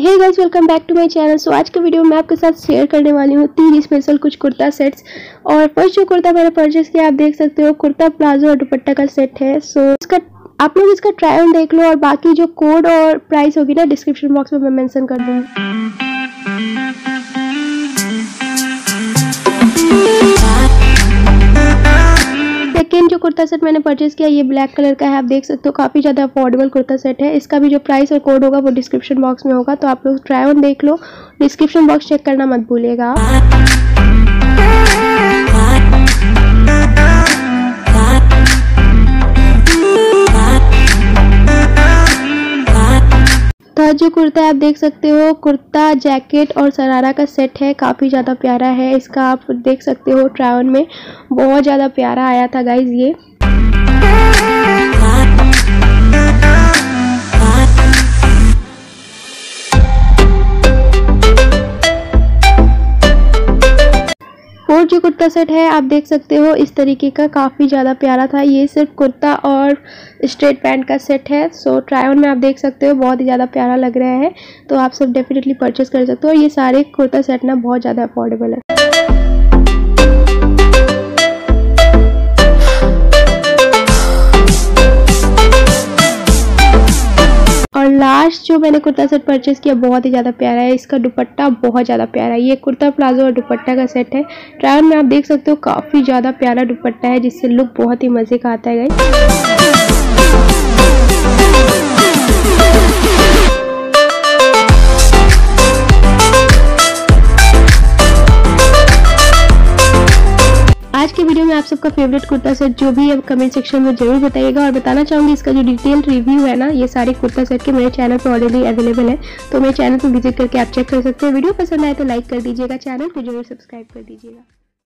Hey guys, welcome back to my channel. So आज के video में आपके साथ शेयर करने वाली हूँ 3 स्पेशल कुछ कुर्ता सेट्स। और फर्स्ट जो कुर्ता मैंने परचेस किया आप देख सकते हो, कुर्ता प्लाजो और दुपट्टा का सेट है। सो इसका आप लोग इसका ट्राई ऑन देख लो और बाकी जो कोड और प्राइस होगी ना डिस्क्रिप्शन बॉक्स में मैं मेंशन कर दूँगी। सेकेंड जो कुर्ता सेट मैंने परचेस किया ये ब्लैक कलर का है। आप देख सकते हो काफ़ी ज़्यादा अफोर्डेबल कुर्ता सेट है। इसका भी जो प्राइस और कोड होगा वो डिस्क्रिप्शन बॉक्स में होगा, तो आप लोग ट्राई ऑन देख लो। डिस्क्रिप्शन बॉक्स चेक करना मत भूलिएगा। तो जो कुर्ता है आप देख सकते हो, कुर्ता जैकेट और शरारा का सेट है। काफ़ी ज़्यादा प्यारा है। इसका आप देख सकते हो ट्राई ऑन में बहुत ज़्यादा प्यारा आया था गाइज ये। और जो कुर्ता सेट है आप देख सकते हो इस तरीके का, काफ़ी ज़्यादा प्यारा था। ये सिर्फ कुर्ता और स्ट्रेट पैंट का सेट है। सो ट्राई ऑन में आप देख सकते हो बहुत ही ज़्यादा प्यारा लग रहा है, तो आप सब डेफिनेटली परचेस कर सकते हो। और ये सारे कुर्ता सेट ना बहुत ज़्यादा अफोर्डेबल है। और लास्ट जो मैंने कुर्ता सेट परचेस किया बहुत ही ज़्यादा प्यारा है। इसका दुपट्टा बहुत ज़्यादा प्यारा है। ये कुर्ता प्लाजो और दुपट्टा का सेट है। ट्राई ऑन में आप देख सकते हो काफ़ी ज़्यादा प्यारा दुपट्टा है, जिससे लुक बहुत ही मज़े का आता है गाइस। आज के वीडियो में आप सबका फेवरेट कुर्ता सेट जो भी है कमेंट सेक्शन में जरूर बताइएगा। और बताना चाहूँगी इसका जो डिटेल रिव्यू है ना ये सारे कुर्ता सेट के मेरे चैनल पर ऑलरेडी अवेलेबल है, तो मेरे चैनल पर विजिट करके आप चेक कर सकते हैं। वीडियो पसंद आए तो लाइक कर दीजिएगा, चैनल को जरूर सब्सक्राइब कर दीजिएगा।